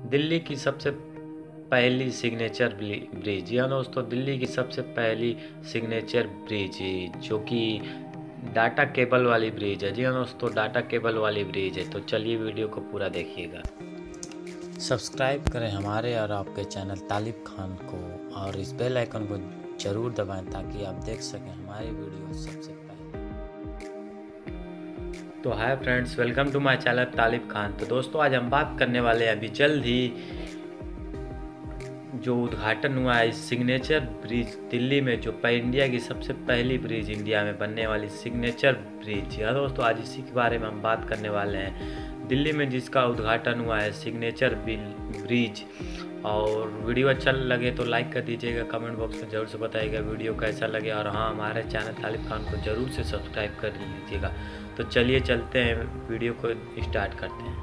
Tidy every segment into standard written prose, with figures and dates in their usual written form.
दिल्ली की सबसे पहली सिग्नेचर ब्रिज। जी हाँ दोस्तों, दिल्ली की सबसे पहली सिग्नेचर ब्रिज जो कि डाटा केबल वाली ब्रिज है। जी हाँ दोस्तों, डाटा केबल वाली ब्रिज है। तो चलिए वीडियो को पूरा देखिएगा। सब्सक्राइब करें हमारे और आपके चैनल तालिब खान को, और इस बेल आइकन को ज़रूर दबाएं ताकि आप देख सकें हमारी वीडियो सबसे पहले। तो hi friends, welcome to my channel Talib Khan. तो दोस्तों, आज हम बात करने वाले हैं अभी जल्द ही जो उद्घाटन हुआ है इस सिग्नेचर ब्रिज दिल्ली में, जो इंडिया की सबसे पहली ब्रिज इंडिया में बनने वाली सिग्नेचर ब्रिज। हाँ दोस्तों, आज इसी के बारे में हम बात करने वाले हैं। दिल्ली में जिसका उद्घाटन हुआ है सिग्नेचर ब्रिज। और वीडियो अच्छा लगे तो लाइक कर दीजिएगा, कमेंट बॉक्स में ज़रूर से बताइएगा वीडियो कैसा लगे, और हाँ, हमारे चैनल तालिब खान को ज़रूर से सब्सक्राइब कर लीजिएगा। तो चलिए चलते हैं, वीडियो को स्टार्ट करते हैं।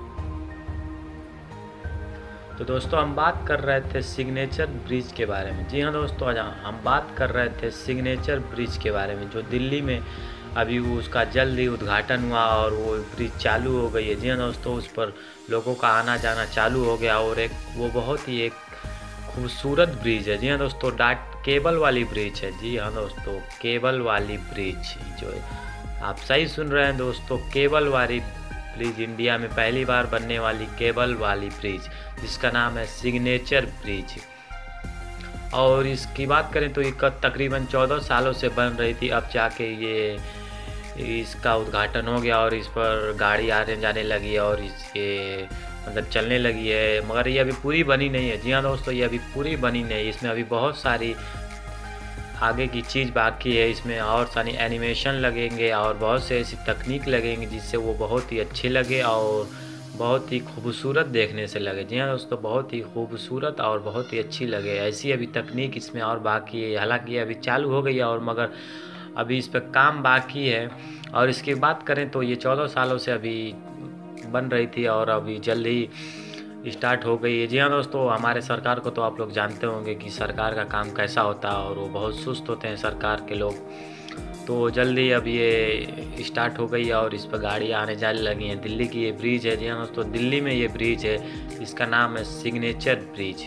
तो दोस्तों, हम बात कर रहे थे सिग्नेचर ब्रिज के बारे में। जी हाँ दोस्तों, आज हम बात कर रहे थे सिग्नेचर ब्रिज के बारे में, जो दिल्ली में अभी उसका जल्द ही उद्घाटन हुआ और वो ब्रिज चालू हो गई है। जी हाँ दोस्तों, उस पर लोगों का आना जाना चालू हो गया, और वो बहुत ही एक खूबसूरत ब्रिज है। जी हाँ दोस्तों, केबल वाली ब्रिज है। जी हाँ दोस्तों, केबल वाली ब्रिज, जो आप सही सुन रहे हैं दोस्तों, केबल वाली ब्रिज, इंडिया में पहली बार बनने वाली केबल वाली ब्रिज, जिसका नाम है सिग्नेचर ब्रिज। और इसकी बात करें तो ये तकरीबन 14 सालों से बन रही थी, अब जाके ये इसका उद्घाटन हो गया और इस पर गाड़ी आने जाने लगी और इसके मतलब चलने लगी है। मगर ये अभी पूरी बनी नहीं है। जी हाँ दोस्तों, ये अभी पूरी बनी नहीं है। इसमें अभी बहुत सारी आगे की चीज़ बाकी है। इसमें और सारी एनिमेशन लगेंगे और बहुत से ऐसी तकनीक लगेंगी जिससे वो बहुत ही अच्छे लगे और बहुत ही खूबसूरत देखने से लगे। जी हाँ दोस्तों, बहुत ही खूबसूरत और बहुत ही अच्छी लगे, ऐसी अभी तकनीक इसमें और बाकी है। हालांकि अभी चालू हो गई है और मगर अभी इस पर काम बाकी है। और इसकी बात करें तो ये 14 सालों से अभी बन रही थी और अभी जल्द ही स्टार्ट हो गई है। जी हाँ दोस्तों, हमारे सरकार को तो आप लोग जानते होंगे कि सरकार का काम कैसा होता है, और वो बहुत सुस्त होते हैं सरकार के लोग। तो जल्दी अब ये स्टार्ट हो गई है और इस पर गाड़ियाँ आने जाने लगी हैं। दिल्ली की ये ब्रिज है। जी हाँ दोस्तों, दिल्ली में ये ब्रिज है, इसका नाम है सिग्नेचर ब्रिज।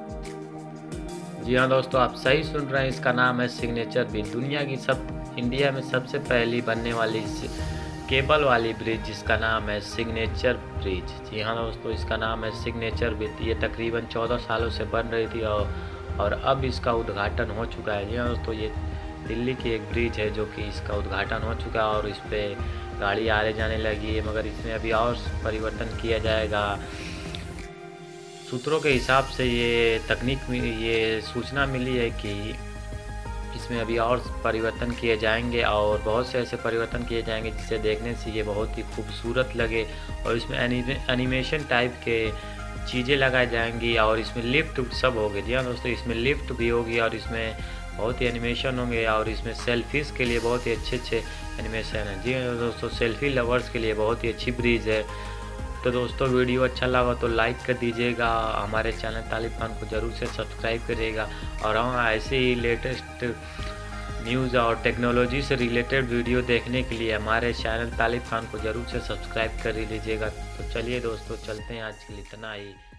जी हाँ दोस्तों, आप सही सुन रहे हैं, इसका नाम है सिग्नेचर ब्रिज। इंडिया में सबसे पहली बनने वाली केबल वाली ब्रिज, जिसका नाम है सिग्नेचर ब्रिज। जी हाँ दोस्तों, इसका नाम है सिग्नेचर ब्रिज। ये तकरीबन 14 सालों से बन रही थी और अब इसका उद्घाटन हो चुका है। जी हाँ दोस्तों, ये दिल्ली की एक ब्रिज है जो कि इसका उद्घाटन हो चुका है और इस पर गाड़ी आने जाने लगी है। मगर इसमें अभी और परिवर्तन किया जाएगा। सूत्रों के हिसाब से ये तकनीक में ये सूचना मिली है कि इसमें अभी और परिवर्तन किए जाएंगे, और बहुत से ऐसे परिवर्तन किए जाएंगे जिसे देखने से ये बहुत ही खूबसूरत लगे। और इसमें एनिमेशन टाइप के चीज़ें लगाई जाएंगी, और इसमें लिफ्ट सब होंगे। जी हाँ दोस्तों, इसमें लिफ्ट भी होगी और इसमें बहुत ही एनिमेशन होंगे, और इसमें सेल्फीज़ के लिए बहुत ही अच्छे एनिमेशन है। जी हाँ दोस्तों, सेल्फी लवर्स के लिए बहुत ही अच्छी ब्रिज है। तो दोस्तों, वीडियो अच्छा लगा तो लाइक कर दीजिएगा, हमारे चैनल तालिब खान को ज़रूर से सब्सक्राइब करिएगा, और हाँ, ऐसे ही लेटेस्ट न्यूज़ और टेक्नोलॉजी से रिलेटेड वीडियो देखने के लिए हमारे चैनल तालिब खान को ज़रूर से सब्सक्राइब कर लीजिएगा। तो चलिए दोस्तों, चलते हैं, आज के लिए इतना ही।